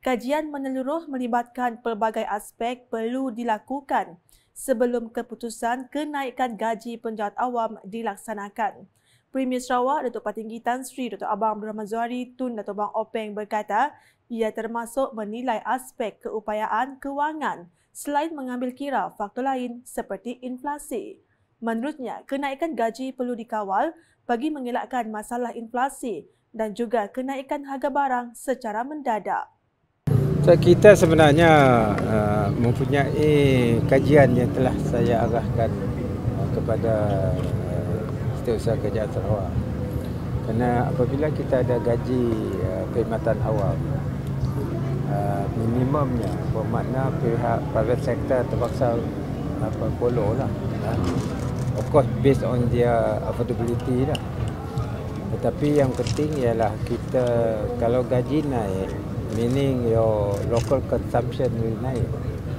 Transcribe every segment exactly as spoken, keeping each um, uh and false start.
kajian menyeluruh melibatkan pelbagai aspek perlu dilakukan sebelum keputusan kenaikan gaji penjawat awam dilaksanakan. Premier Sarawak Datuk Patinggi Tan Sri Datuk Abang Abdul Rahman Zuhari Tun Datuk Bang Openg berkata ia termasuk menilai aspek keupayaan kewangan selain mengambil kira faktor lain seperti inflasi. Menurutnya, kenaikan gaji perlu dikawal bagi mengelakkan masalah inflasi dan juga kenaikan harga barang secara mendadak. So, kita sebenarnya uh, mempunyai kajian yang telah saya arahkan uh, kepada uh, Setiausaha Kerajaan Sarawak. Kerana apabila kita ada gaji uh, perkhidmatan awam, uh, minimumnya bermakna pihak private sector terpaksa apa follow lah. Uh. Of course based on their affordability lah. Tetapi yang penting ialah kita kalau gaji naik, meaning your local consumption will naik.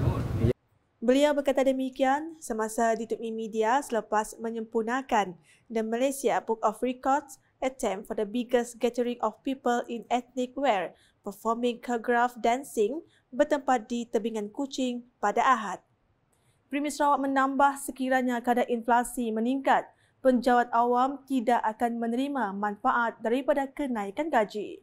Beliau berkata demikian semasa ditemui media selepas menyempurnakan The Malaysia Book of Records attempt for the biggest gathering of people in ethnic wear performing choreographed dancing bertempat di Tebingan Kuching pada Ahad. Premier Sarawak menambah sekiranya kadar inflasi meningkat, penjawat awam tidak akan menerima manfaat daripada kenaikan gaji.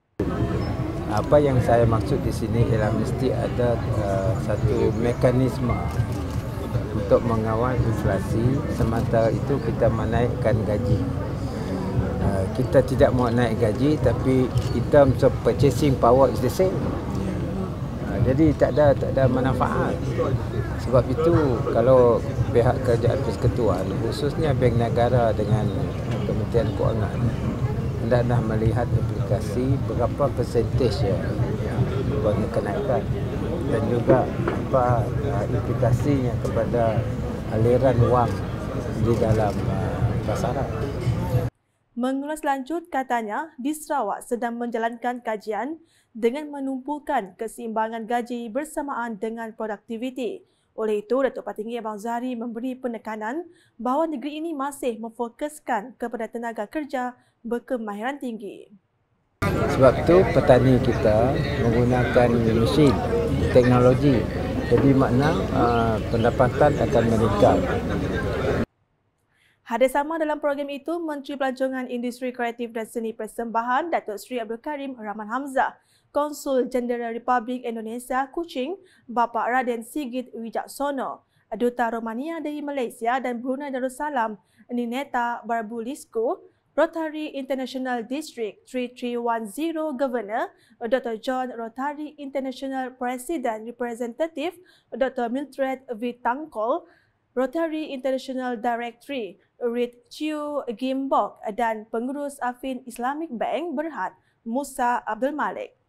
Apa yang saya maksud di sini ialah mesti ada uh, satu mekanisme untuk mengawal inflasi, sementara itu kita menaikkan gaji. Uh, kita tidak mau naik gaji tapi in terms of purchasing power is the same. Uh, jadi tak ada tak ada manfaat. Sebab itu kalau pihak kerajaan persekutuan, khususnya Bank Negara dengan Kementerian Kewangan, hendaklah melihat aplikasi berapa persentage ya yang kenaikan dan juga apa uh, implikasinya kepada aliran wang di dalam uh, pasaran. Mengulas lanjut, katanya di Sarawak sedang menjalankan kajian dengan menumpukan keseimbangan gaji bersamaan dengan produktiviti. Oleh itu, Datuk Patinggi Abang Zuhari memberi penekanan bahawa negeri ini masih memfokuskan kepada tenaga kerja berkemahiran tinggi. Sebab itu petani kita menggunakan mesin, teknologi. Jadi makna uh, pendapatan akan meningkat. Hadir sama dalam program itu Menteri Pelancongan Industri Kreatif dan Seni Persembahan Datuk Seri Abdul Karim Rahman Hamzah, Konsul Jenderal Republik Indonesia Kuching Bapa Raden Sigit Wijaksono, Duta Romania dari Malaysia dan Brunei Darussalam Nineta Barbulisco, Rotary International District tiga tiga satu zero Governor Doktor John Rotary International President Representative Doktor Mildred V. Tangkol, Rotary International Directory Rit Chiu Gimbok dan Pengurus Affin Islamic Bank Berhad Musa Abdul Malik.